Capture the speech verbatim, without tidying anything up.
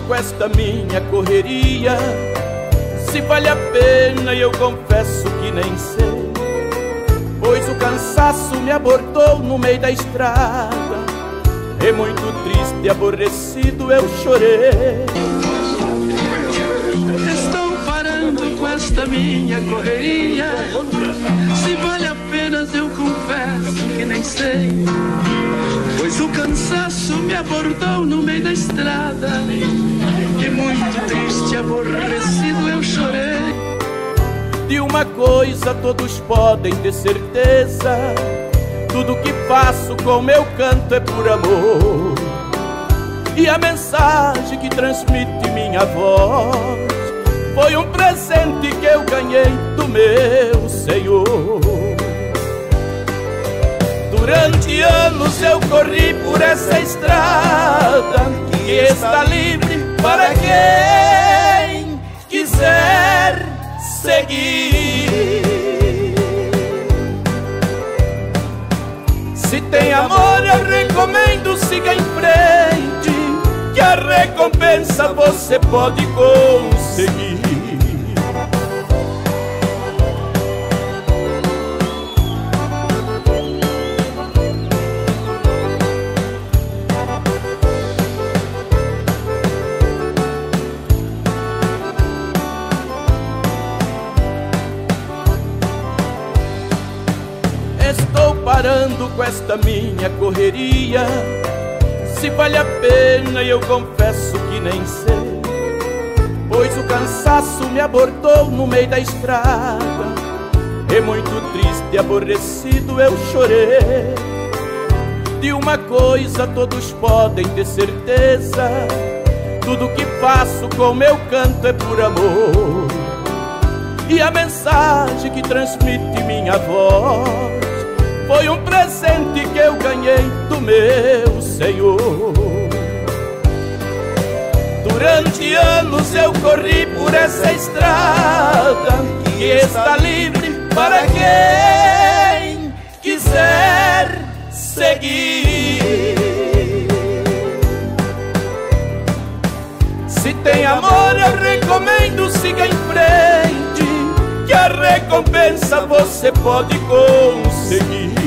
com esta minha correria. Se vale a pena eu confesso que nem sei, pois o cansaço me abordou no meio da estrada. E muito triste e aborrecido eu chorei. Estou parando com esta minha correria. Se vale a pena eu confesso que nem sei, pois o cansaço me abordou no meio da estrada. E muito triste e aborrecido eu chorei. De uma coisa todos podem ter certeza: tudo que faço com meu canto é por amor. E a mensagem que transmite minha voz foi um presente que eu ganhei do meu Senhor. Durante anos eu corri por essa estrada que está livre para quem quiser seguir. Se tem amor eu recomendo, siga em frente, que a recompensa você pode conseguir. Estou parando com esta minha correria. Se vale a pena eu confesso que nem sei, pois o cansaço me abordou no meio da estrada. E muito triste e aborrecido eu chorei. De uma coisa todos podem ter certeza: tudo que faço com meu canto é por amor. E a mensagem que transmite minha voz foi um presente que eu ganhei do meu Senhor. Durante anos eu corri por essa estrada que está livre para quem quiser seguir. Se tem amor eu recomendo, siga em frente, que a recompensa você pode conseguir.